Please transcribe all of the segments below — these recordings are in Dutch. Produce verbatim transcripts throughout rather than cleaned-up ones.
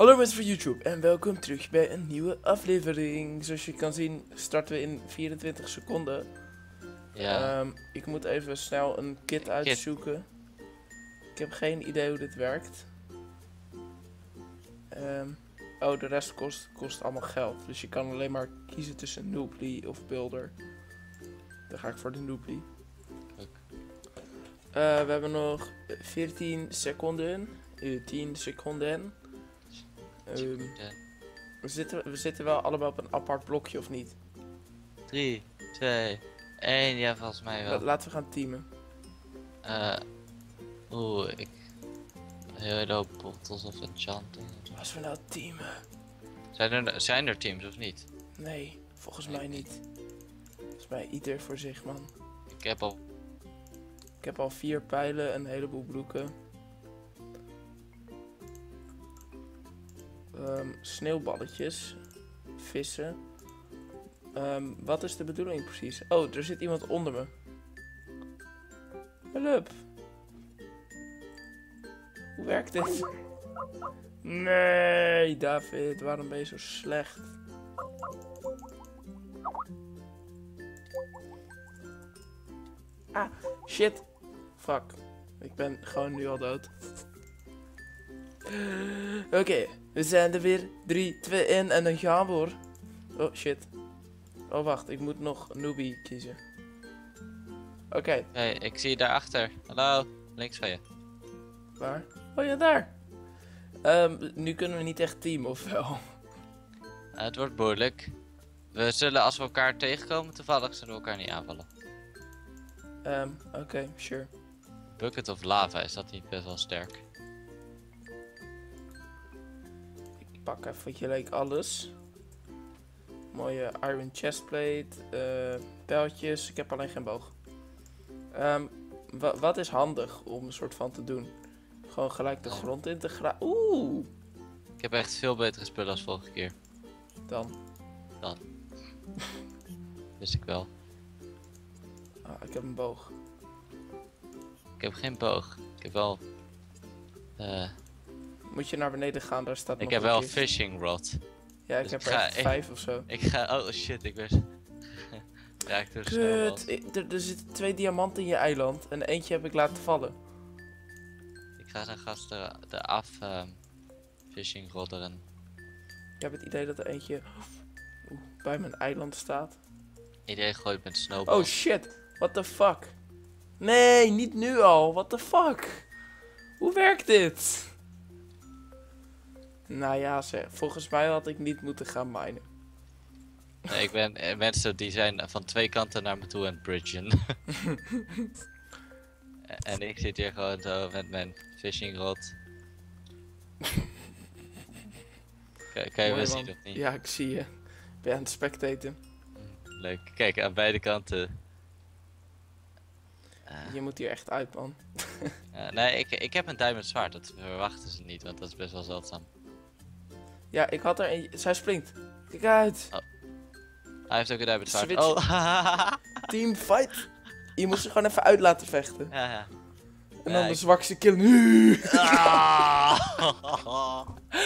Hallo mensen van YouTube en welkom terug bij een nieuwe aflevering. Zoals je kan zien starten we in vierentwintig seconden. Ja. Um, ik moet even snel een kit uitzoeken. Ik heb geen idee hoe dit werkt. Um, oh, de rest kost, kost allemaal geld. Dus je kan alleen maar kiezen tussen Noobly of Builder. Dan ga ik voor de Noobly. Uh, we hebben nog veertien seconden. Uh, tien seconden. Um, we, zitten, we zitten wel allemaal op een apart blokje, of niet? drie, twee, één, ja volgens mij wel. Laten we gaan teamen. Uh, Oeh, ik... Heel hele hoop bottles of enchanting. Als we nou teamen. Zijn er, zijn er teams of niet? Nee, volgens mij niet. Volgens mij ieder voor zich, man. Ik heb al... Ik heb al vier pijlen, een heleboel broeken. Um, sneeuwballetjes. Vissen. Um, wat is de bedoeling precies? Oh, er zit iemand onder me. Hulp. Hoe werkt dit? Nee, David, waarom ben je zo slecht? Ah, shit. Fuck. Ik ben gewoon nu al dood. Oké, okay, we zijn er weer. drie, twee, één en dan gaan we hoor. Oh shit. Oh wacht, ik moet nog Noobie kiezen. Oké. Okay. Hey, ik zie je daarachter. Hallo, links van je. Waar? Oh ja, daar. Um, nu kunnen we niet echt teamen, of wel? Uh, het wordt moeilijk. We zullen als we elkaar tegenkomen, toevallig zullen we elkaar niet aanvallen. Um, Oké, okay, sure. Bucket of lava, is dat niet best wel sterk? Ik pak even gelijk alles. Mooie iron chestplate, uh, pijltjes. Ik heb alleen geen boog. Um, wa wat is handig om een soort van te doen? Gewoon gelijk de ja. grond in te graven. Oeh! Ik heb echt veel betere spullen als vorige keer. Dan? Dan. Wist ik wel. Ah, ik heb een boog. Ik heb geen boog. Ik heb wel... Uh... Moet je naar beneden gaan, daar staat ik nog heb wel een kist. fishing rod. Ja, ik dus heb ik er ga, echt vijf of zo. Ik ga... Oh shit, ik ben... Raak door de Kut, ik, er, er zitten twee diamanten in je eiland en eentje heb ik laten vallen. Ik ga zijn gasten eraf uh, fishing rodderen. Ik heb het idee dat er eentje oeh, bij mijn eiland staat. Iedereen gooit met snowballs. Oh shit, what the fuck? Nee, niet nu al, what the fuck? Hoe werkt dit? Nou ja, zeg, volgens mij had ik niet moeten gaan minen. Nee, ik ben eh, mensen die zijn van twee kanten naar me toe aan het bridgen. En ik zit hier gewoon zo met mijn fishing rod. Kan, kan je me zien of niet? Ja, ik zie je. Ben je aan het spectaten? Leuk. Kijk, aan beide kanten. Uh, je moet hier echt uit, man. uh, nee, ik, ik heb een diamond zwaard. Dat verwachten ze niet, want dat is best wel zeldzaam. Ja, ik had er een... Zij springt. Kijk uit. Oh. Hij heeft ook een diamond zwaard. Switch. Oh. Team fight. Je moest er gewoon even uit laten vechten. Ja, ja. En ja, dan de ik... zwakste killen. Ah.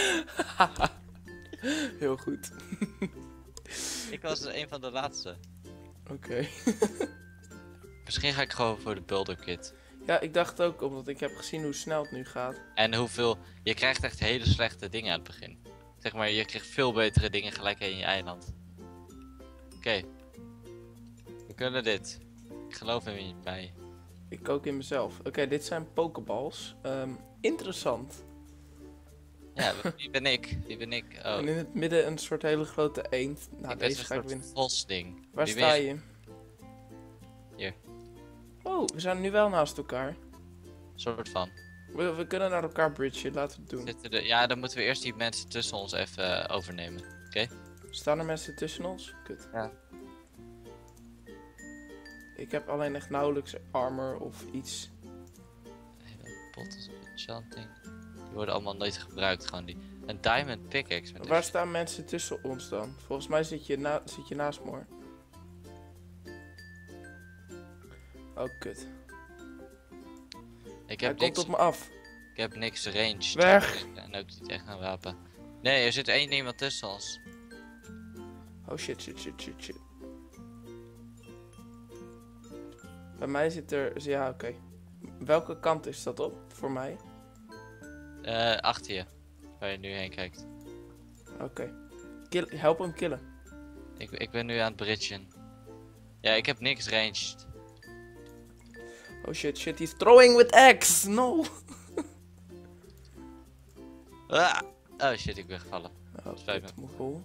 Heel goed. Ik was een van de laatste. Oké. Okay. Misschien ga ik gewoon voor de builder kit. Ja, ik dacht ook, omdat ik heb gezien hoe snel het nu gaat. En hoeveel... Je krijgt echt hele slechte dingen aan het begin. Zeg maar, je krijgt veel betere dingen gelijk in je eiland. Oké. Okay. We kunnen dit. Ik geloof in mij. Ik ook in mezelf. Oké, okay, dit zijn pokeballs. Um, interessant. Ja, wie ben ik? Wie ben ik? Oh. En in het midden een soort hele grote eend. Nou, ik deze ben ga ik een winnen. vosding. Waar wie sta je? Hier. Oh, we zijn nu wel naast elkaar. Soort van. We, we kunnen naar elkaar bridgen, laten we het doen. Zitten de... Ja, dan moeten we eerst die mensen tussen ons even uh, overnemen. Oké? Okay? Staan er mensen tussen ons? Kut. Ja. Ik heb alleen echt nauwelijks armor of iets. Bottles of enchanting. Die worden allemaal nooit gebruikt, gewoon die. Een diamond pickaxe. Met Waar staan mensen tussen ons dan? Volgens mij zit je, na zit je naast me hoor. Oh kut. Ik heb Hij niks... komt op me af. Ik heb niks range. Weg! En ook niet echt een wapen. Nee, er zit één iemand tussen ons. Oh shit, shit, shit, shit, shit. Bij mij zit er... Ja, oké. Okay. Welke kant is dat op? Voor mij? Uh, achter je. Waar je nu heen kijkt. Oké. Okay. Kill, help hem killen. Ik, ik ben nu aan het bridgen. Ja, ik heb niks ranged. Oh shit, shit, he's throwing with axe! No! Ah! Oh shit, ik ben gevallen. Oh, Spijt me. dit moet cool.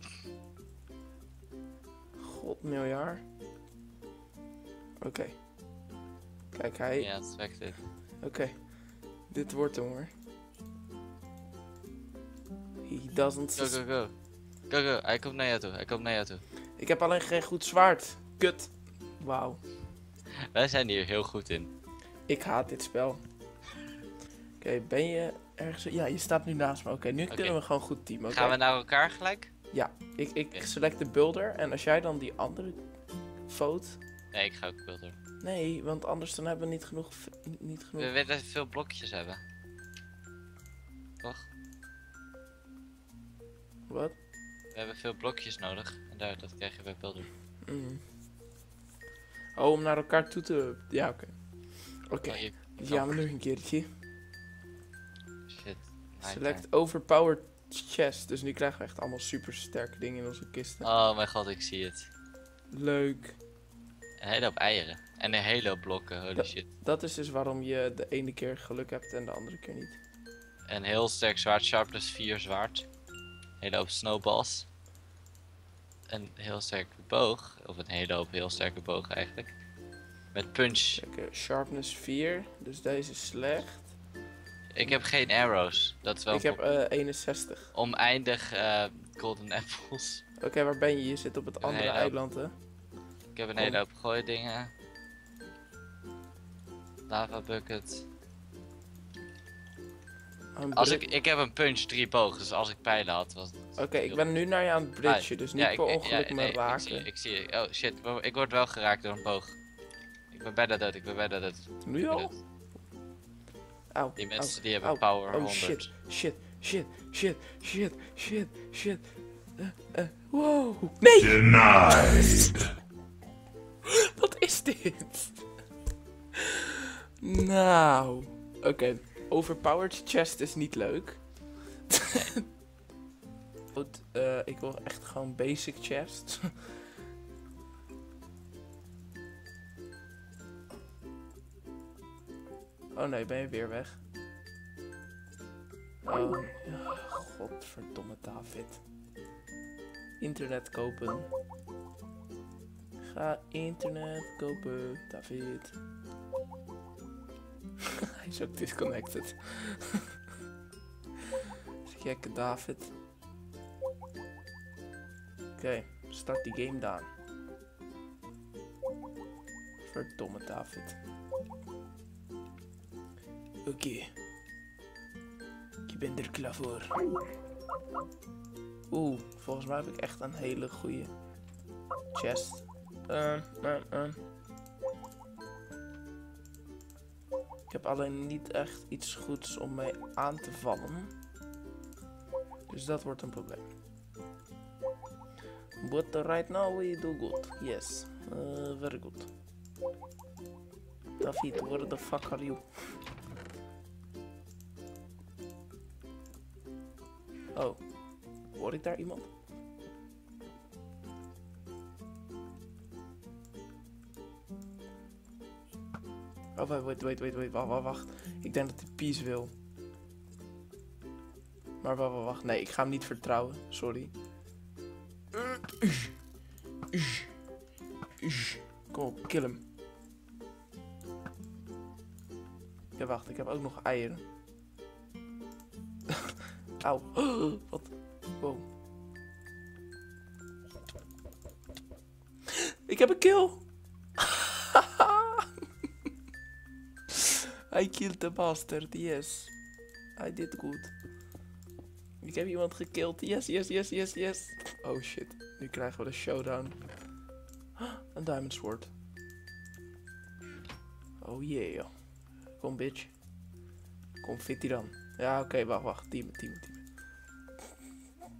God, miljard. Oké. Okay. Kijk, hij... Ja, het werkt dit. Oké. Okay. Dit wordt hem hoor. He doesn't... Go, go, go. Go, go. Hij komt naar jou toe. Hij komt naar jou toe. Ik heb alleen geen goed zwaard. Kut. Wauw. Wij zijn hier heel goed in. Ik haat dit spel. Oké, okay, ben je ergens... Ja, je staat nu naast me. Oké, okay, nu okay. kunnen we gewoon goed teamen. Okay? Gaan we naar elkaar gelijk? Ja, ik, ik okay. select de builder. En als jij dan die andere vote... Nee, ik ga ook builder. Nee, want anders dan hebben we niet genoeg... Niet genoeg... We willen veel blokjes hebben. Toch? Wat? We hebben veel blokjes nodig. En daar, dat krijg je bij builder. Mm. Oh, om naar elkaar toe te... Ja, oké. Okay. Oké, okay. oh, gaan we nu een keertje. Shit. Select overpowered chest. Dus nu krijgen we echt allemaal super sterke dingen in onze kisten. Oh mijn god, ik zie het. Leuk. Een hele hoop eieren. En een hele hoop blokken, holy da shit. Dat is dus waarom je de ene keer geluk hebt en de andere keer niet. Een heel sterk zwaard, sharpness vier zwaard. Een hele hoop snowballs. Een heel sterke boog. Of een hele hoop heel sterke boog eigenlijk. Met punch. Kijk, sharpness vier. Dus deze is slecht. Ik heb geen arrows. Dat is wel Ik heb uh, eenenzestig. Oneindig uh, golden apples. Oké, okay, waar ben je? Je zit op het andere eiland, hè? Ik heb een hele hoop gooidingen. Lava bucket. Oh, als ik, ik heb een punch drie boog, dus als ik pijlen had was het... Oké, okay, ik ben nu naar je aan het bridgen, dus niet ja, per ik, ongeluk ja, me nee, raken. Ik zie, ik zie, oh shit, ik word wel geraakt door een boog. Ik ben bijna dood, ik ben bijna dood. Nu al? Auw, die mensen auw, die hebben auw, power oh, honderd. shit, shit, shit, shit, shit, shit, shit. Uh, uh, wow. Nee! Denied! Wat is dit? Nou, oké. Okay. Overpowered chest is niet leuk. Goed, uh, ik wil echt gewoon basic chest. Oh nee, ben je weer weg? Oh, ja, godverdomme David. Internet kopen. Ga internet kopen, David. Hij is ook disconnected. Gekke David. Oké, okay, start die game dan. Verdomme David. Oké. Okay. Ik ben er klaar voor. Oeh, volgens mij heb ik echt een hele goede chest. Uh, uh, uh. Ik heb alleen niet echt iets goeds om mee aan te vallen. Dus dat wordt een probleem. But right now we do good. Yes. Uh, very good. David, where the fuck are you? Oh. Hoor ik daar iemand? Oh, wait, wait, wait, wait, wait, wacht, wacht. Ik denk dat hij peace wil. Maar wacht, wacht, wacht. Nee, ik ga hem niet vertrouwen. Sorry. Kom op, kill hem. Ja, wacht, ik heb ook nog eieren. Auw. Wat? Wow. Ik heb een kill. I killed the bastard, yes. I did good. Ik heb iemand gekillt, yes, yes, yes, yes, yes. Oh shit, nu krijgen we de showdown. Een diamond sword. Oh yeah. Kom bitch. Kom fit die dan. Ja oké, okay, wacht, wacht, team, team, team.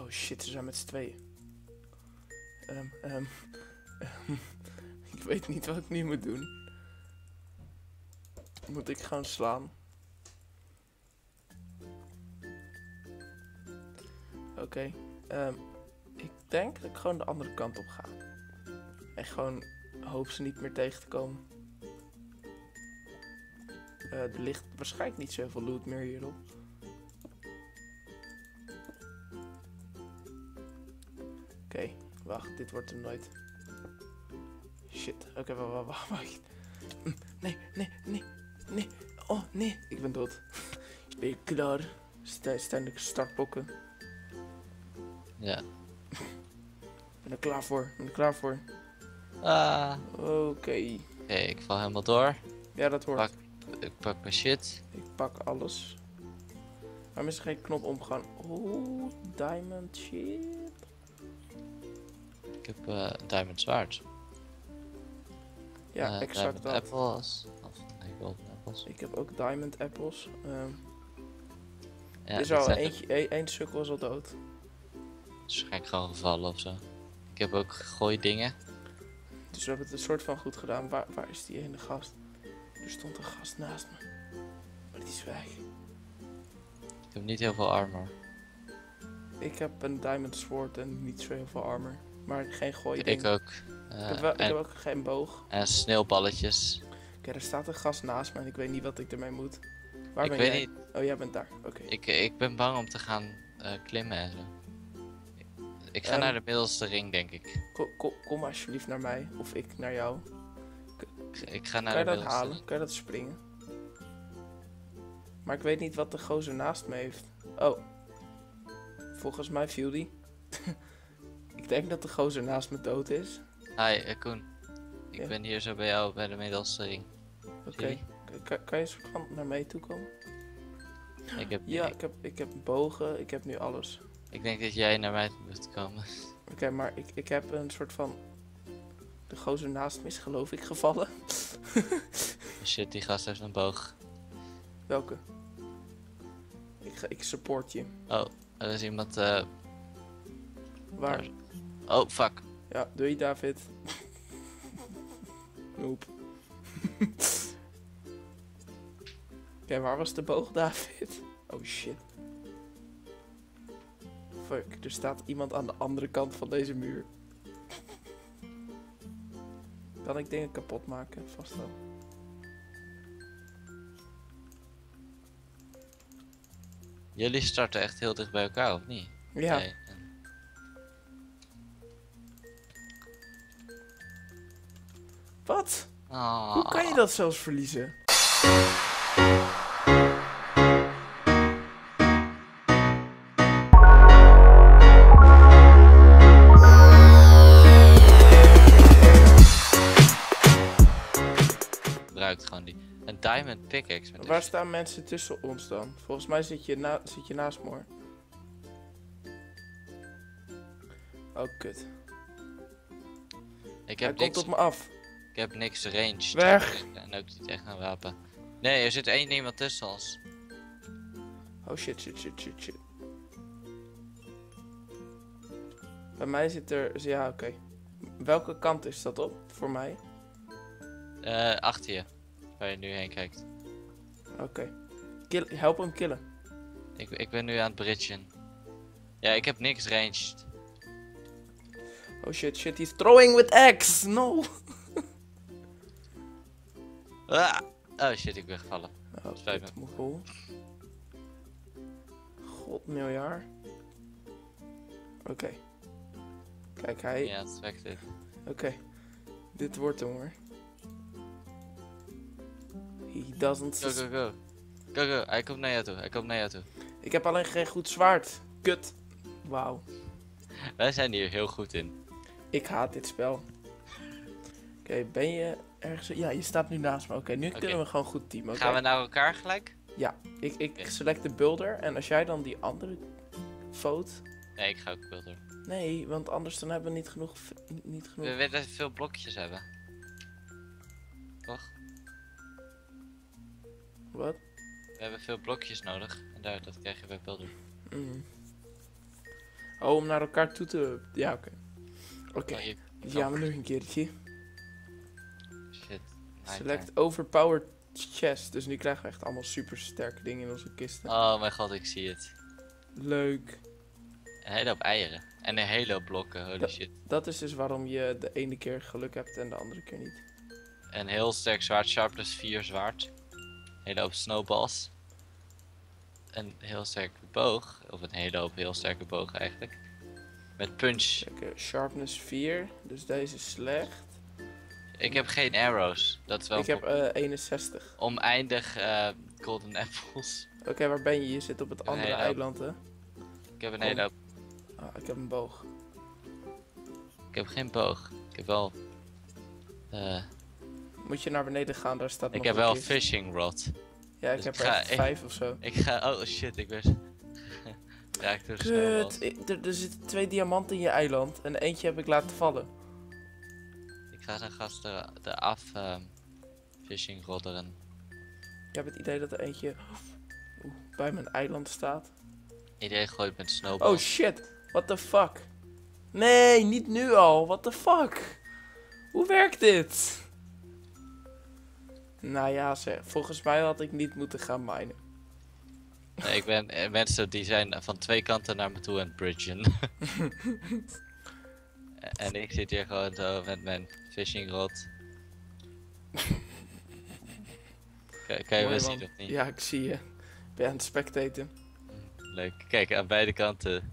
Oh shit, ze zijn met z'n tweeën. Ehm, ehm, ehm, ik weet niet wat ik nu moet doen. Moet ik gewoon slaan? Oké. Okay. ehm, ik denk dat ik gewoon de andere kant op ga. En gewoon hoop ze niet meer tegen te komen. Uh, er ligt waarschijnlijk niet zoveel loot meer hierop. Oké, okay, wacht, dit wordt hem nooit. Shit, oké, okay, wacht, wacht, wacht. Nee, nee, nee, nee. Oh, nee, ik ben dood. Ben je klaar? Stijnlijke startblokken. Ja. Ik ben er klaar voor, ik ben er klaar voor. Ah. Oké. Okay. Oké, okay, ik val helemaal door. Ja, dat hoort. Pak, ik pak mijn shit. Ik pak alles. Waarom is er geen knop omgaan? Oh, diamond shit. Ik heb uh, een diamond zwaard. Ja, uh, exact dat. Apples. Of nee, golden apples. Ik heb ook diamond apples. Um, ja, er is al eentje, e één sukkel is al dood. Waarschijnlijk gewoon gevallen of zo. Ik heb ook gegooid dingen. Dus we hebben het een soort van goed gedaan. Waar, waar is die ene gast? Er stond een gast naast me. Maar die is weg. Ik heb niet heel veel armor. Ik heb een diamond sword en niet zo heel veel armor. Maar geen gooi ding. Ik ook. Uh, ik, heb wel, en, ik heb ook geen boog. En sneeuwballetjes. Oké, er staat een gast naast me en ik weet niet wat ik ermee moet. Waar ik ben weet jij? niet. Oh, jij bent daar. Oké. Okay. Ik, ik ben bang om te gaan uh, klimmen en zo. Ik, ik ga um, naar de middelste ring, denk ik. Kom, kom, kom alsjeblieft naar mij. Of ik naar jou. Ik, ik ga naar kan je de dat middelste halen? ring. Kan je dat springen? Maar ik weet niet wat de gozer naast me heeft. Oh. Volgens mij viel die. Ik denk dat de gozer naast me dood is. Hi, uh, Koen. Ik ja. ben hier zo bij jou bij de middelste ring. Oké. Okay. Kan, kan je soort van naar mij toe komen? Ik heb, ja, ik, ik heb, ik heb bogen. Ik heb nu alles. Ik denk dat jij naar mij moet komen. Oké, okay, maar ik, ik heb een soort van... De gozer naast me is geloof ik gevallen. Shit, die gast heeft een boog. Welke? Ik, ga, ik support je. Oh, er is iemand... Uh... Waar? Daar. Oh, fuck. Ja, doe je David. Noep. Oké, okay, waar was de boog, David? Oh shit. Fuck, er staat iemand aan de andere kant van deze muur. Kan ik dingen kapot maken? Vast wel. Jullie starten echt heel dicht bij elkaar, of niet? Ja. Nee. Wat? Oh. Hoe kan je dat zelfs verliezen? Gebruikt gewoon die. Een diamond pickaxe. Met Waar staan mensen tussen ons dan? Volgens mij zit je, na zit je naast me hoor. Oh kut. Ik Hij heb komt niks, op me af. ik heb niks ranged. Weg. En ook niet echt een wapen. Nee, er zit één iemand tussen ons. Oh shit, shit, shit, shit, shit. Bij mij zit er... Ja, oké. Okay. Welke kant is dat op? Voor mij? Uh, achter je. Waar je nu heen kijkt. Oké. Okay. Help hem killen. Ik, ik ben nu aan het bridgen. Ja, ik heb niks ranged. Oh shit, shit. He's throwing with axe. No. Ah! Oh shit, ik ben gevallen. Oh, Spijt me. Moegel. God, miljard. Oké. Okay. Kijk, hij... Ja, het werkt dit. Oké. Okay. Dit wordt hem hoor. He doesn't... Go, go, go. Go, go. Hij komt naar jou toe. Hij komt naar jou toe. Ik heb alleen geen goed zwaard. Kut. Wauw. Wij zijn hier heel goed in. Ik haat dit spel. Oké, okay, ben je ergens... Ja, je staat nu naast me. Oké, okay, nu okay. kunnen we gewoon goed teamen. Okay? Gaan we naar elkaar gelijk? Ja, ik, ik okay. select de builder. En als jij dan die andere vote... Nee, ik ga ook builder. Nee, want anders dan hebben we niet genoeg... Niet genoeg... We willen veel blokjes hebben. Toch? Wat? We hebben veel blokjes nodig. En daar, dat krijg je bij builder. Mm. Oh, om naar elkaar toe te... Ja, oké. Oké, Oh, hier- dus gaan we nog een keertje. Shit. Select overpowered chest. Dus nu krijgen we echt allemaal super sterke dingen in onze kisten. Oh mijn god, ik zie het. Leuk. Een hele hoop eieren. En een hele hoop blokken, holy Ja. shit. Dat is dus waarom je de ene keer geluk hebt en de andere keer niet. Een heel sterk zwaard, sharpness vier zwaard. Een hele hoop snowballs. Een heel sterke boog. Of een hele hoop heel sterke boog eigenlijk. Met punch. Kijk, eh, sharpness vier. Dus deze is slecht. Ik heb geen arrows. Dat is wel Ik heb eh, eenenzestig. oneindig eh, golden apples. Oké, waar ben je? Je zit op het Een andere hele hoop. eiland, hè? Ik heb een hele hoop. Ah, ik heb een boog. Ik heb geen boog. Ik heb wel... eh, Moet je naar beneden gaan, daar staat ik nog heb een wel kist. fishing rod. Ja, ik dus heb ik er ga- echt ik- vijf of zo. Ik ga... Oh shit, ik ben... Raakt door de Kut, snowballs. ik- er, er zitten twee diamanten in je eiland en eentje heb ik laten vallen. Ik ga zijn gasten eraf ehm fishing rodderen. Ik heb het idee dat er eentje oeh, bij mijn eiland staat. Iedereen gooit met Oh snowballs. shit, what the fuck? Nee, niet nu al, what the fuck? Hoe werkt dit? Nou ja, zeg, volgens mij had ik niet moeten gaan minen. Nee, ik ben eh, mensen die zijn van twee kanten naar me toe aan het bridgen. En ik zit hier gewoon zo met mijn fishing rod. Kan, kan je Mooi, me man. zien of niet? Ja, ik zie je. Ik ben aan het spectaten. Leuk. Kijk, aan beide kanten.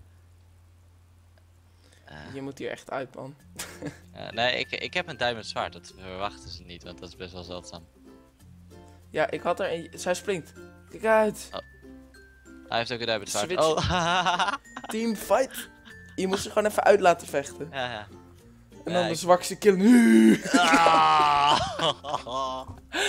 Eh, Je moet hier echt uit, man. eh, nee, ik, ik heb een diamond zwaard. Dat verwachten ze niet, want dat is best wel zeldzaam. Ja, ik had er een. Zij springt. Kijk uit. Hij heeft ook een diamond zwaard. Switch. Oh, Team fight. Je moest ze gewoon even uit laten vechten. ja, ja. En Ja, dan de ik- zwakste killen. Nu. Ah!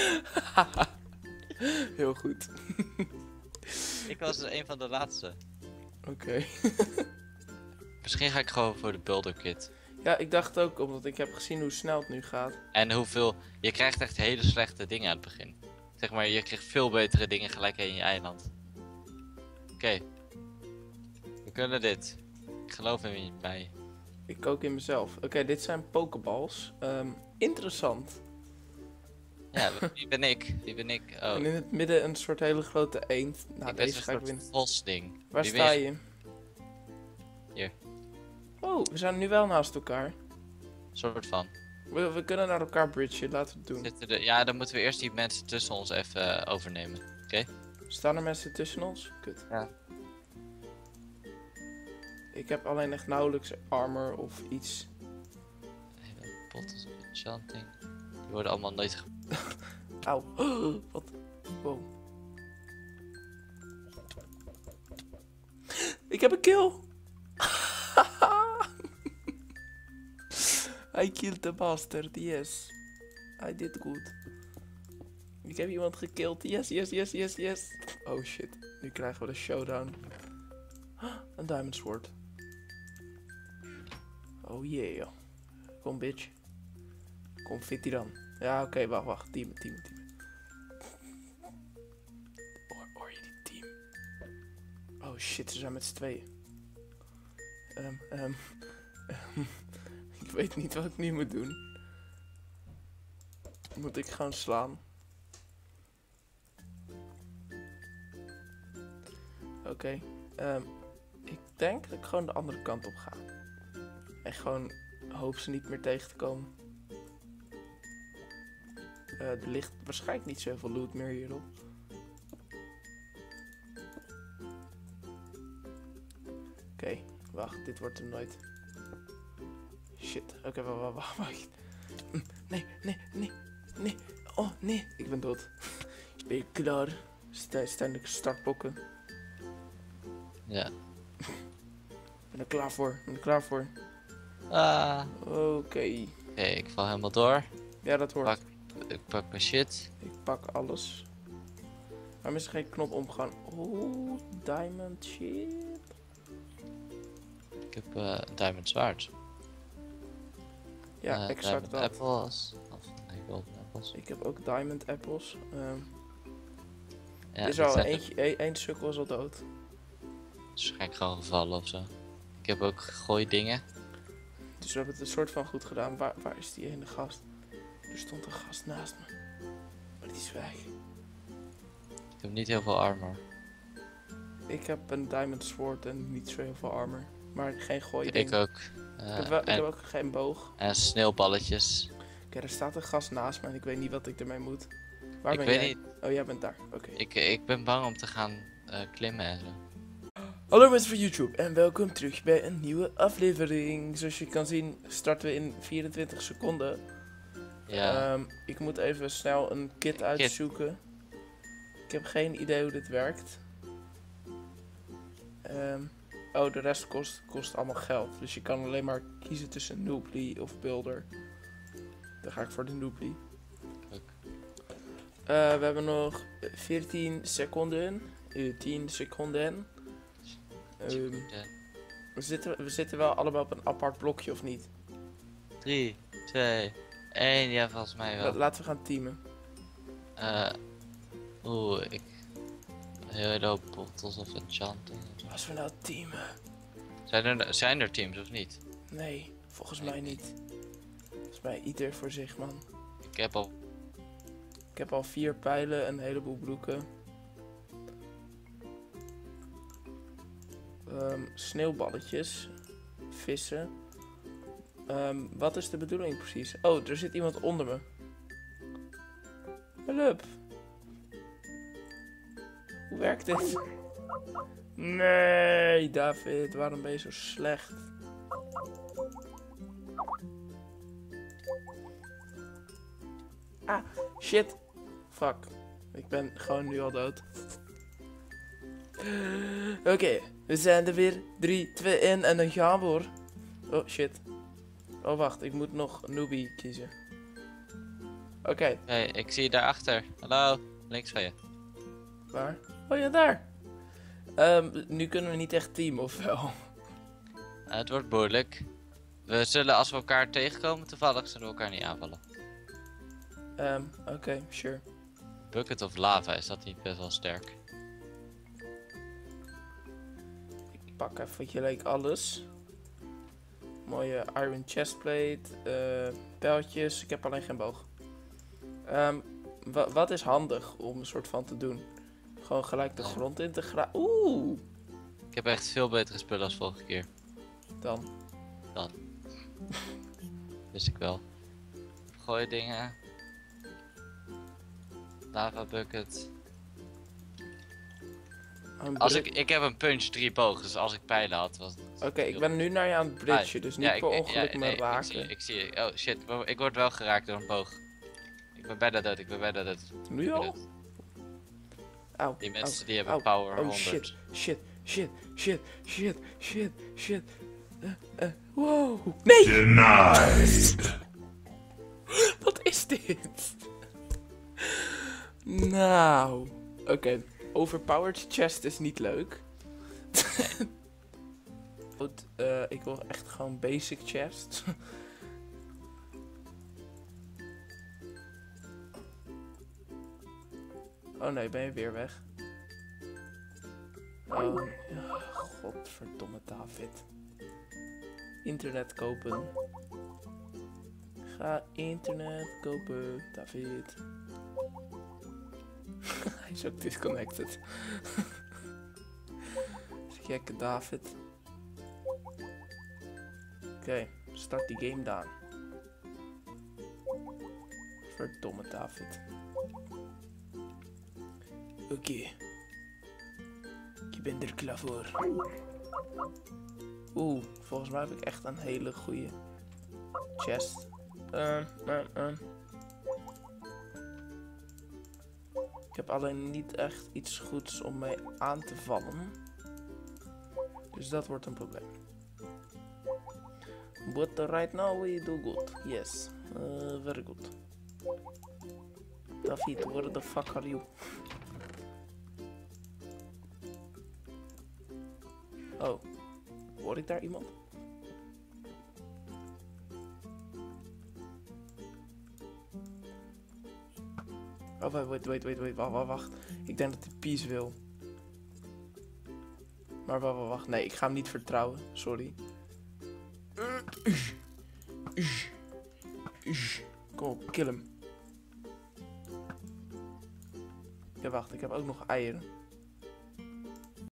Heel goed. Ik was een van de laatste. Oké. Misschien ga ik gewoon voor de builder kit. Ja, ik dacht ook, omdat ik heb gezien hoe snel het nu gaat. En hoeveel... Je krijgt echt hele slechte dingen aan het begin. Zeg maar, je krijgt veel betere dingen gelijk in je eiland. Oké. We kunnen dit. Ik geloof in mij. Ik ook in mezelf. Oké, dit zijn pokeballs. Ehm, interessant. Ja, wie ben ik? Wie ben ik? Oh, En in het midden een soort hele grote eend. Nou, ik ben deze een ga ik soort winnen. vosding. Waar Wie sta ben je? Hier. Oh, we zijn nu wel naast elkaar. Soort van. We, we kunnen naar elkaar bridgen, laten we het doen. Zitten er... Ja, dan moeten we eerst die mensen tussen ons even eh, overnemen. Staan er mensen tussen ons? Kut. Ja. Ik heb alleen echt nauwelijks armor of iets. Hele bottles of enchanting. Die worden allemaal nooit ge... Auw. Wat? Wow. Ik heb een kill. I killed the bastard, yes. I did good. Ik heb iemand gekillt, yes, yes, yes, yes, yes. Oh shit, nu krijgen we de showdown. Een diamond sword. Oh yeah. Kom bitch. Kom fit dan. Ja, oké, okay, wacht, wacht. Team, team, team. Hoor, hoor je die team? Oh shit, ze zijn met z'n tweeën. Um, um, um, ik weet niet wat ik nu moet doen. Moet ik gewoon slaan? Oké. Okay, um, ik denk dat ik gewoon de andere kant op ga. En gewoon hoop ze niet meer tegen te komen. Uh, er ligt waarschijnlijk niet zoveel loot meer hierop. Oké, okay, wacht, dit wordt hem nooit. Shit, oké, okay, wacht, wacht, wacht. Nee, nee, nee, nee. Oh, nee, ik ben dood. Ben je klaar? Stijnlijke startblokken. Ja. Ik ben er klaar voor, ik ben er klaar voor. Ah. Oké. Okay. Oké, okay, ik val helemaal door. Ja, dat hoort. Pak, ik pak mijn shit. Ik pak alles. Waarom is er geen knop omgaan? Oh, diamond shit. Ik heb uh, een diamond zwaard. Ja, uh, exact dat. Apples. Of nee, golden apples. Ik heb ook diamond apples. Um, Ja, is al eentje, één sukkel is al dood. Dus ga ik gewoon gevallen of zo. Ik heb ook gegooid dingen. Dus we hebben het een soort van goed gedaan. Waar, waar is die ene gast? Er stond een gast naast me. Maar die is weg. Ik heb niet heel veel armor. Ik heb een diamond sword en niet zo heel veel armor. Maar geen gooi ding. Ik ook. Uh, Ik heb, wel, ik en, heb ook geen boog. en sneeuwballetjes. Oké, er staat een gast naast me en ik weet niet wat ik ermee moet. Waar Ik ben weet jij? niet. Oh, jij bent daar. Oké. Ik, ik ben bang om te gaan uh, klimmen en zo. Hallo mensen van YouTube en welkom terug bij een nieuwe aflevering. Zoals je kan zien starten we in vierentwintig seconden. Ja. Um, ik moet even snel een kit uitzoeken. Ik heb geen idee hoe dit werkt. Um, oh, de rest kost, kost allemaal geld. Dus je kan alleen maar kiezen tussen Noobly of Builder. Dan ga ik voor de Noobly. Uh, we hebben nog veertien seconden. Uh, tien seconden. Um, we, zitten, we zitten wel allemaal op een apart blokje of niet? drie, twee, één, ja volgens mij wel. Laten we gaan teamen. Uh, Oeh, ik... Een hele hoop bottles of enchanting. Als we nou teamen. Zijn er, zijn er teams of niet? Nee, volgens mij niet. Volgens mij ieder voor zich, man. Ik heb al... Ik heb al vier pijlen en een heleboel broeken. Um, sneeuwballetjes. Vissen. Um, wat is de bedoeling precies? Oh, er zit iemand onder me. Hulp. Hoe werkt dit? Nee, David, waarom ben je zo slecht? Ah, shit. Fuck. Ik ben gewoon nu al dood. Oké, okay, we zijn er weer. drie, twee, één en dan gaan we hoor. Oh shit. Oh wacht, ik moet nog Noobie kiezen. Oké. Okay. Hey, ik zie je daarachter. Hallo, links van je. Waar? Oh ja, daar. Um, nu kunnen we niet echt teamen, of wel? Uh, het wordt moeilijk. We zullen, als we elkaar tegenkomen, toevallig zullen we elkaar niet aanvallen. Um, Oké, okay, sure. Bucket of lava, is dat niet best wel sterk? Ik pak even gelijk alles. Mooie iron chestplate, uh, pijltjes. Ik heb alleen geen boog. Um, wa wat is handig om een soort van te doen? Gewoon gelijk de ja. grond in te graven. Oeh! Ik heb echt veel betere spullen als vorige keer. Dan? Dan. Wist ik wel. Gooi dingen. Lava bucket. Als ik, ik heb een punch drie boog, dus als ik pijlen had was het... Oké, okay, ik ben nu naar je aan het bridgen, dus niet ja, per ik, ongeluk ja, me nee, raken. Ik zie, ik zie, oh shit, ik word wel geraakt door een boog. Ik ben bijna dood, ik ben bijna dood. Nu al? Auw, die mensen auw, die hebben auw, power oh, honderd. shit, shit, shit, shit, shit, shit, shit. Uh, uh, wow, nee! Denied. Wat is dit? Nou, oké. Okay. Overpowered chest is niet leuk. Goed, uh, ik wil echt gewoon basic chest. Oh nee, ben je weer weg? Oh, ja, godverdomme David. Internet kopen. Ga internet kopen, David. Hij is ook disconnected. Gekke David. Oké, okay, start die game dan. Verdomme David. Oké. Okay. Ik ben er klaar voor. Oeh, volgens mij heb ik echt een hele goede chest. Uh, uh, uh. Ik heb alleen niet echt iets goeds om mee aan te vallen. Dus dat wordt een probleem. But right now we do good. Yes. Uh, very good. David, where the fuck are you? Oh. Hoor ik daar iemand? Oh, wait, wait, wait, wait, wait, wacht, wacht, wacht. Ik denk dat hij peace wil. Maar wacht, wacht, wacht. Nee, ik ga hem niet vertrouwen. Sorry. Kom op, kill hem. Ja, wacht. Ik heb ook nog eieren.